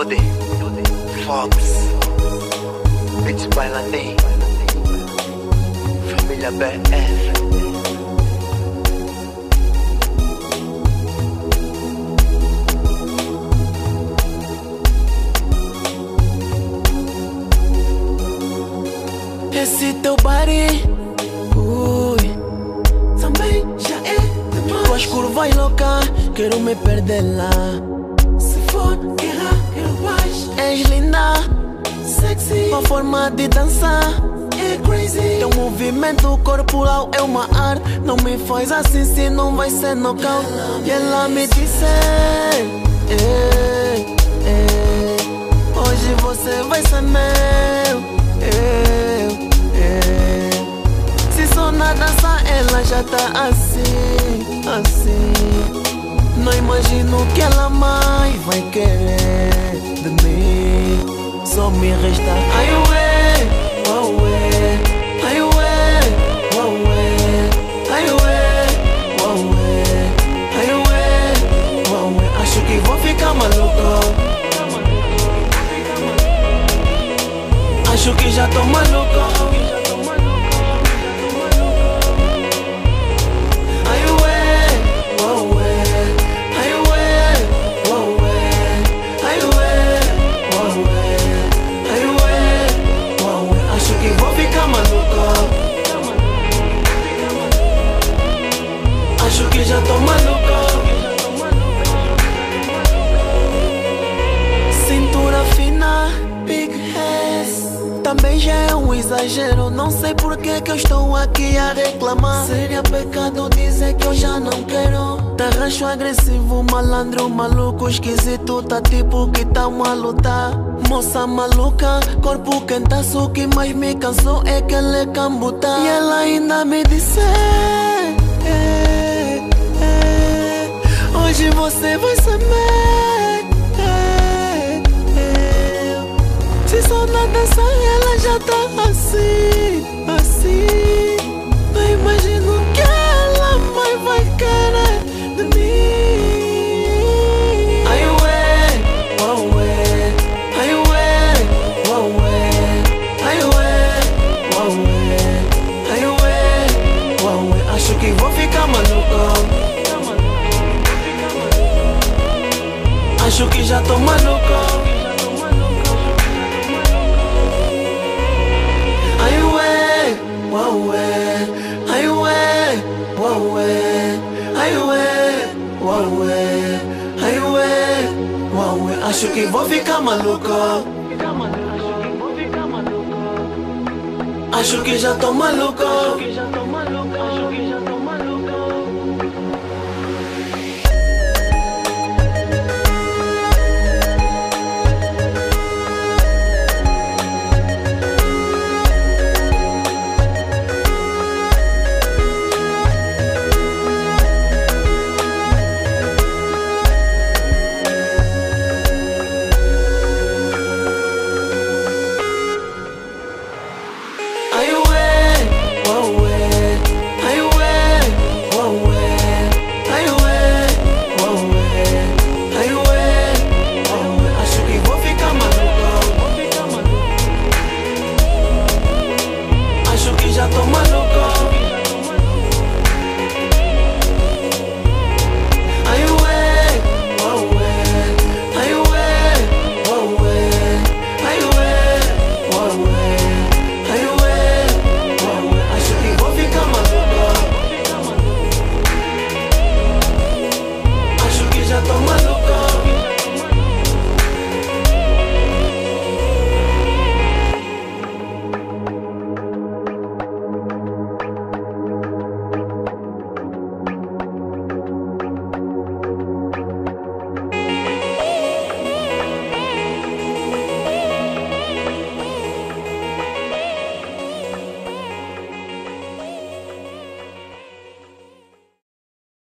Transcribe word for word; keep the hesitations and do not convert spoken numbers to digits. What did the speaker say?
Yodi, Fox, Beats Bailanin, Família B F. Esse teu body, ui, também já é demais. Tuas curvas loucas, quero me perder lá. Se for guerra, eu baixo. És linda, sexy, tua forma de dançar é crazy. Teu movimento corporal é uma arte. Não me faz assim se não vai ser nocaute. E ela me disse, ei, ei, hoje você vai ser meu. Eu, eu. Se só na dança ela já tá assim, assim. Não imagino que ela mais vai querer de mim. Só me resta ai ué, oh ué, ai ué, oh ué, ai ué, oh ué, ai ué, oh ué. Acho que vou ficar maluco. Acho que já tô maluco. Ai ué, oh ué, ai ué, oh ué, ai ué, oh ué, ai ué, oh ué. Acho que vou ficar maluco. Acho que já tô maluco. Cintura fina, big ass, também já é um exagero. Não sei por que que eu estou aqui a reclamar. Seria pecado dizer que eu já não quero. Tá rancho agressivo, malandro, maluco, esquisito. Tá tipo que tá uma luta. Moça maluca, corpo quentaço. O que mais me cansou é que ela é cambuta. E ela ainda me disse, é, é, hoje você vai ser meu. Se só na dança ela já tá assim, assim. Não imagino que ela mais vai querer de mim. Ai ué, oh ué, ai ué, oh ué, ai ué, oh ué, ai ué, oh ué. Acho que vou ficar maluco. Acho que já tô maluco. Wow, ué, ai ué, wow, ué, ai ué, wow, ué, ai ué, wow, ué. Acho que vou ficar maluco. Acho que já tô maluco.